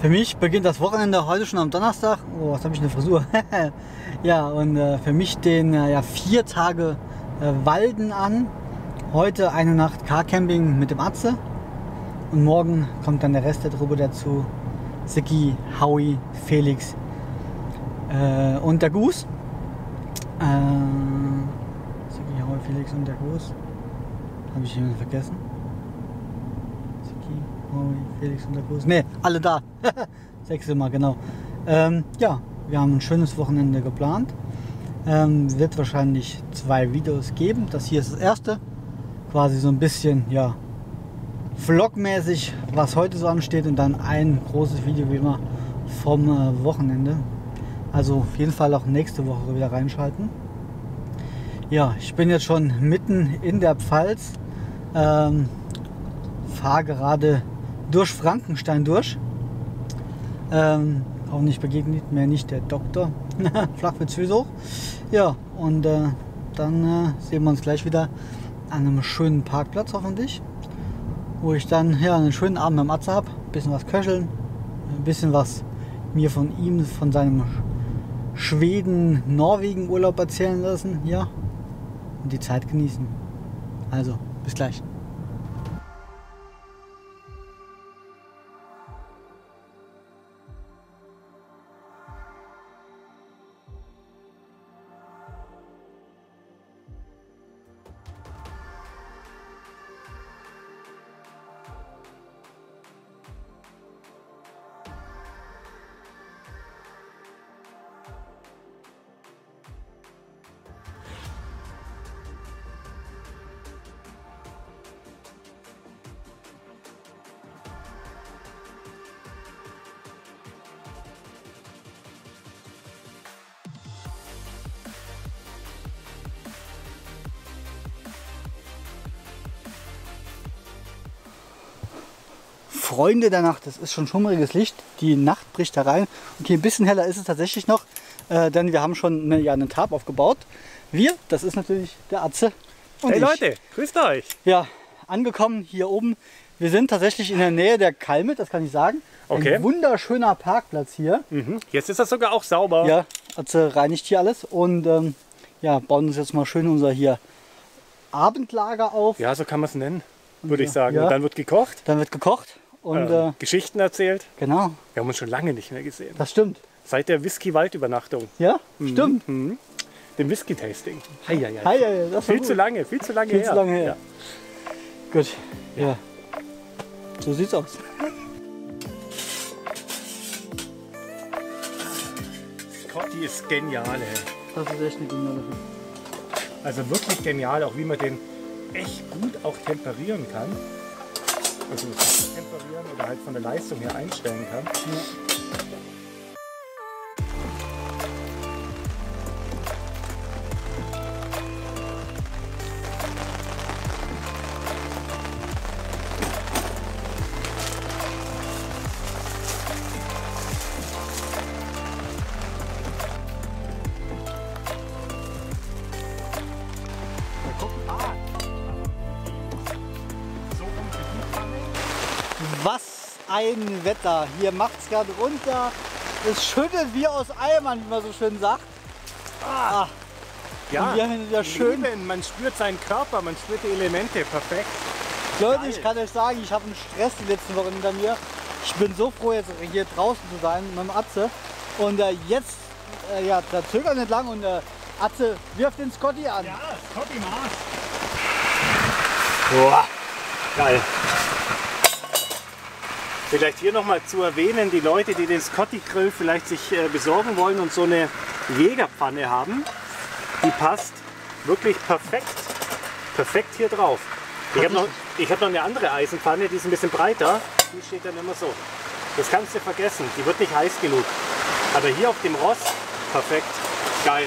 Für mich beginnt das Wochenende heute schon am Donnerstag. Oh, was habe ich eine Frisur? Ja, und für mich den 4 Tage Walden an. Heute eine Nacht Carcamping mit dem Atze. Und morgen kommt dann der Rest der Truppe dazu. Siki, Howie, Felix und der Gus. Siki, Howie, Felix und der Gus. Habe ich jemanden vergessen? Siki, Howie, Felix und der Gus. Ne, alle da. 6. Mal, genau. Ja, wir haben ein schönes Wochenende geplant. Wird wahrscheinlich 2 Videos geben. Das hier ist das erste. Quasi so ein bisschen, ja, vlogmäßig, was heute so ansteht. Und dann ein großes Video wie immer vom Wochenende. Also auf jeden Fall auch nächste Woche wieder reinschalten. Ja, ich bin jetzt schon mitten in der Pfalz. Fahre gerade durch Frankenstein durch. Hoffentlich begegnet mir nicht der Doktor. Flachwitz hoch. Ja, und dann sehen wir uns gleich wieder an einem schönen Parkplatz hoffentlich. Wo ich dann ja einen schönen Abend mit dem Atze habe. Ein bisschen was köcheln. Ein bisschen was mir von ihm, von seinem Schweden-Norwegen-Urlaub erzählen lassen. Ja. Und die Zeit genießen. Also, bis gleich. Freunde der Nacht, das ist schon schummriges Licht, die Nacht bricht herein. Okay, ein bisschen heller ist es tatsächlich noch, denn wir haben schon einen Tarp aufgebaut. Wir, das ist natürlich der Atze und hey ich. Leute, grüßt euch! Ja, angekommen hier oben. Wir sind tatsächlich in der Nähe der Kalmit, das kann ich sagen. Okay. Ein wunderschöner Parkplatz hier. Jetzt ist das sogar auch sauber. Ja, Atze reinigt hier alles und ja, bauen uns jetzt mal schön unser hier Abendlager auf. Ja, so kann man es nennen, würde ich sagen. Ja. Und dann wird gekocht, Dann wird gekocht und Geschichten erzählt. genau, Wir haben uns schon lange nicht mehr gesehen. das stimmt. Seit der Whisky-Wald-Übernachtung, Ja, stimmt. dem Whisky-Tasting. Hi, das war Viel gut. zu lange Viel her. zu lange her. Ja. Gut, ja. So sieht's aus. Scotty ist genial, ey. Das ist echt eine geniale Sache. Also wirklich genial, auch wie man den echt gut auch temperieren kann. Also temperieren oder halt von der Leistung her einstellen kann. Was ein Wetter. Hier macht's gerade runter. Es schüttet wie aus Eimern, wie man so schön sagt. Ah. Ja, Und wir haben wieder schön. Leben, man spürt seinen Körper, man spürt die Elemente, perfekt. Leute, ich kann euch sagen, ich habe einen Stress die letzten Wochen hinter mir. Ich bin so froh, jetzt hier draußen zu sein mit dem Atze. Und jetzt, ja, da zögert nicht lang und Atze wirft den Scotty an. Ja, Scotty Mars. Boah, geil. Vielleicht hier nochmal zu erwähnen, die Leute, die den Scotty Grill vielleicht sich besorgen wollen und so eine Jägerpfanne haben, die passt wirklich perfekt hier drauf. Ich hab noch eine andere Eisenpfanne, die ist ein bisschen breiter, die steht dann immer so. Das kannst du vergessen, die wird nicht heiß genug. Aber hier auf dem Ross, perfekt, geil.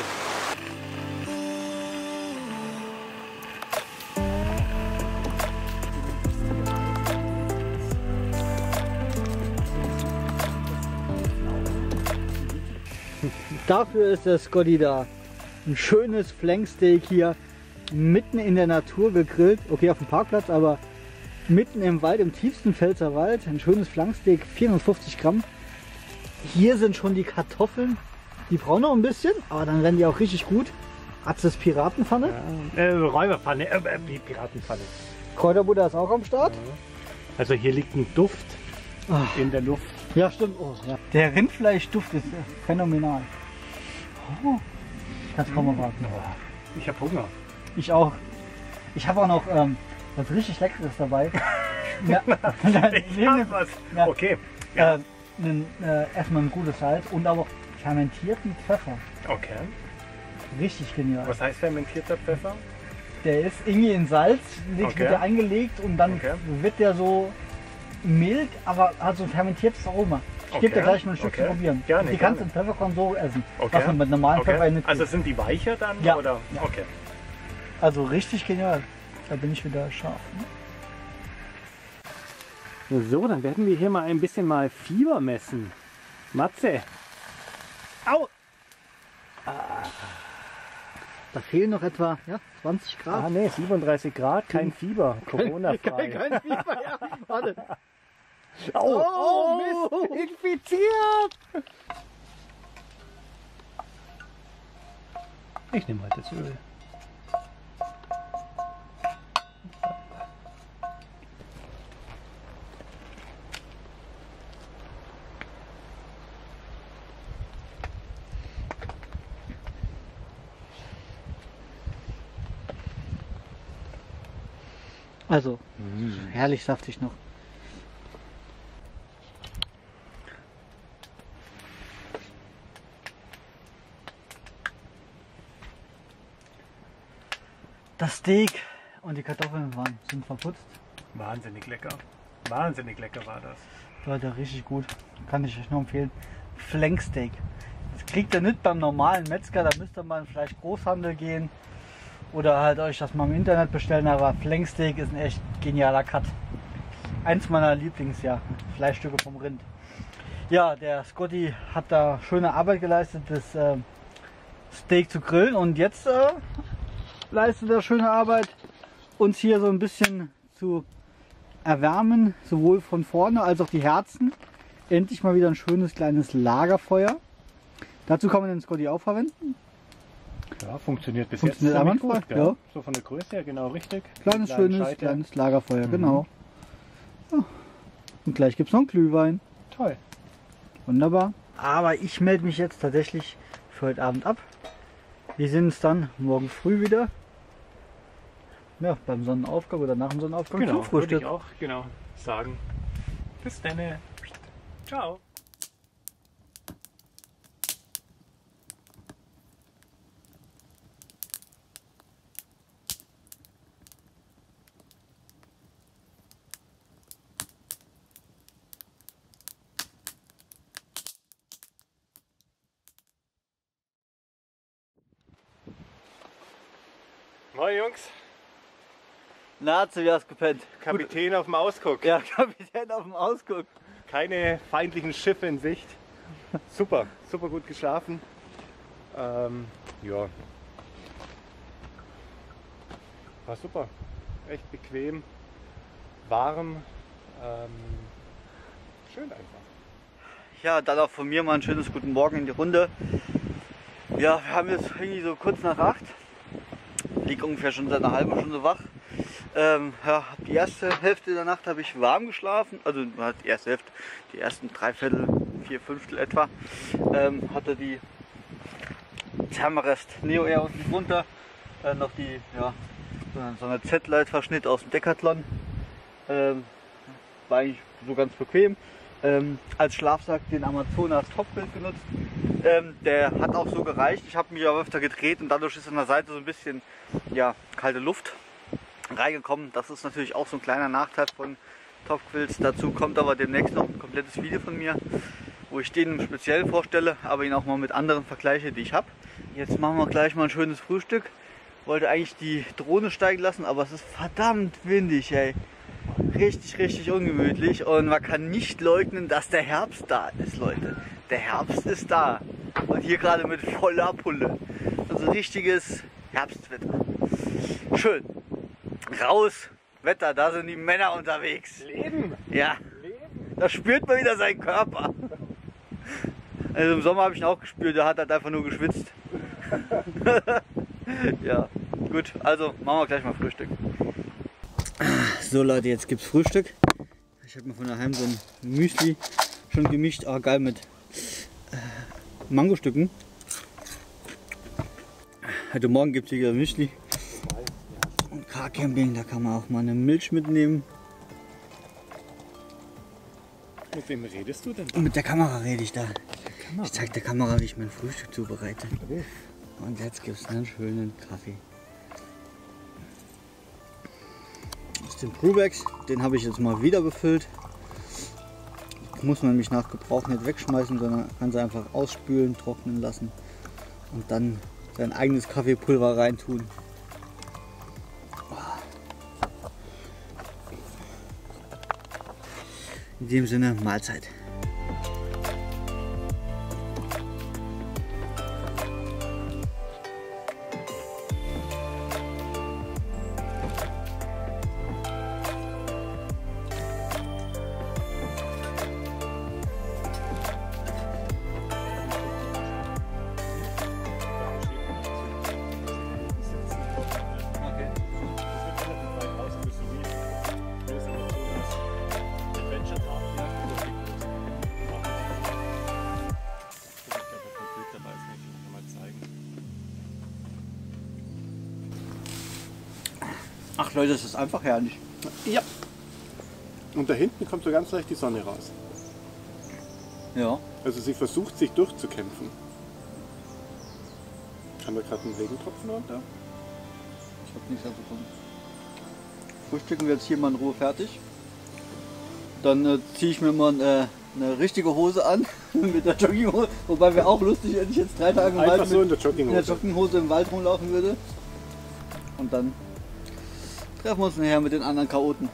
Dafür ist der Scotty da. Ein schönes Flanksteak hier mitten in der Natur gegrillt. Okay, auf dem Parkplatz, aber mitten im Wald, im tiefsten Pfälzer Wald. Ein schönes Flanksteak, 450 Gramm. Hier sind schon die Kartoffeln. Die brauchen noch ein bisschen, aber dann werden die auch richtig gut. Hat's das Piratenpfanne? Räuberpfanne, Piratenpfanne. Kräuterbutter ist auch am Start. Also hier liegt ein Duft in der Luft. Ja, stimmt. Oh, ja. Der Rindfleischduft ist phänomenal. Oh, kannst kaum erwarten. Ich habe Hunger. Ich auch. Ich habe auch noch was richtig Leckeres dabei. Ja, Ich hab was. Ja. Okay. Erstmal ein gutes Salz und aber fermentierten Pfeffer. Okay. Richtig genial. Was heißt fermentierter Pfeffer? Der ist irgendwie in Salz, wird der eingelegt und dann wird der so mild, aber hat so ein fermentiertes Aroma. Ich gebe dir gleich mal ein Stück zu probieren. Gerne, die kannst du im Pfefferkorn so essen. Okay. Was man mit normalen Pfeffer nicht Also sind die weicher dann? Ja. Oder? Ja. Okay. Also richtig genial. Da bin ich wieder scharf. Ne? So, dann werden wir hier mal ein bisschen Fieber messen. Matze. Au! Da fehlen noch etwa 20 Grad. Ah ne, 37 Grad, kein Fieber, Corona-frei. Kein Fieber, ja. Warte. Oh, Mist, infiziert! Ich nehme halt das Öl. Also, herrlich saftig noch. Das Steak und die Kartoffeln sind verputzt. Wahnsinnig lecker. Wahnsinnig lecker war das. Leute, richtig gut. Kann ich euch nur empfehlen. Flanksteak. Das kriegt ihr nicht beim normalen Metzger, da müsst ihr mal in Fleischgroßhandel gehen. Oder halt euch das mal im Internet bestellen, aber Flanksteak ist ein echt genialer Cut. Eins meiner Fleischstücke vom Rind. Ja, der Scotty hat da schöne Arbeit geleistet, das Steak zu grillen, und jetzt leistet er schöne Arbeit, uns hier so ein bisschen zu erwärmen, sowohl von vorne als auch die Herzen. Endlich mal wieder ein schönes kleines Lagerfeuer. Dazu kann man den Scotty auch verwenden. Ja, funktioniert bis Funktioniert jetzt einwandfrei, gut, gell? ja. So von der Größe her genau richtig. Kleines, schönes, kleines Lagerfeuer, genau. Ja. Und gleich gibt es noch einen Glühwein. Toll. Wunderbar. Aber ich melde mich jetzt tatsächlich für heute Abend ab. Wir sehen uns dann morgen früh wieder. Ja, beim Sonnenaufgang oder nach dem Sonnenaufgang Genau, zum Frühstück. würde ich auch sagen. Bis dann. Ciao. Moin Jungs, Na, wie hast du gepennt? Kapitän auf dem Ausguck. Ja, Kapitän auf dem Ausguck. Keine feindlichen Schiffe in Sicht. Super, super gut geschlafen. Ja. War super. Echt bequem, warm, schön einfach. Ja, dann auch von mir mal ein schönes Guten Morgen in die Runde. Ja, wir haben jetzt irgendwie so kurz nach 8. Liege ungefähr schon seit einer halben Stunde wach. Ja, die erste Hälfte der Nacht habe ich warm geschlafen, also die erste Hälfte, die ersten 3/4, 4/5 etwa. Hatte die Thermarest Neo Air unten drunter, noch die, ja, so eine Z-Lite-Verschnitt aus dem Decathlon. War eigentlich so ganz bequem. Als Schlafsack den Amazonas Topbild genutzt. Der hat auch so gereicht. Ich habe mich aber öfter gedreht und dadurch ist an der Seite so ein bisschen kalte Luft reingekommen. Das ist natürlich auch so ein kleiner Nachteil von Topquilts. Dazu kommt aber demnächst noch ein komplettes Video von mir, wo ich den im Speziellen vorstelle, aber ihn auch mal mit anderen vergleiche, die ich habe. Jetzt machen wir gleich mal ein schönes Frühstück. Wollte eigentlich die Drohne steigen lassen, aber es ist verdammt windig, ey. Richtig, richtig ungemütlich, und man kann nicht leugnen, dass der Herbst da ist, Leute. Der Herbst ist da. Und hier gerade mit voller Pulle. Also richtiges Herbstwetter. Schön. Raus, Wetter, da sind die Männer unterwegs. Leben! Ja, Leben! da spürt man wieder seinen Körper. Also im Sommer habe ich ihn auch gespürt, der hat halt einfach nur geschwitzt. Ja, gut, also machen wir gleich mal Frühstück. So Leute, jetzt gibt's Frühstück. Ich habe mir von daheim so ein Müsli schon gemischt, aber geil mit Mangostücken. Heute Morgen gibt es wieder Müsli. Und Car-Camping, da kann man auch mal eine Milch mitnehmen. Mit wem redest du denn? Und mit der Kamera rede ich da. Ich zeige der Kamera, wie ich mein Frühstück zubereite. Okay. Und jetzt gibt es einen schönen Kaffee. Das ist den Brewbags, den habe ich jetzt mal wieder befüllt. Muss man nämlich nach Gebrauch nicht wegschmeißen, sondern kann sie einfach ausspülen, trocknen lassen und dann sein eigenes Kaffeepulver reintun. In dem Sinne, Mahlzeit. Ach Leute, das ist einfach herrlich. Ja. Und da hinten kommt so ganz leicht die Sonne raus. Ja. Also sie versucht sich durchzukämpfen. Kann da gerade ein Regentropfen runter? Ich habe nichts abbekommen. Frühstücken wir jetzt hier mal in Ruhe fertig. Dann ziehe ich mir mal eine richtige Hose an mit der Jogginghose. Wobei wäre auch lustig, wenn ich jetzt 3 Tage im Einfach Wald so mit in der Jogginghose im Wald rumlaufen würde. Und dann treffen wir uns nachher mit den anderen Chaoten.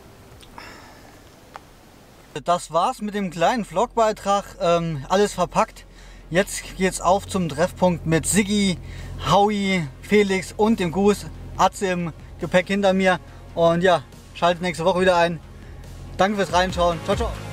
Das war's mit dem kleinen Vlogbeitrag. Alles verpackt. Jetzt geht's auf zum Treffpunkt mit Siggi, Howie, Felix und dem Gus. Atze im Gepäck hinter mir. Und ja, schaltet nächste Woche wieder ein. Danke fürs Reinschauen. Ciao, ciao.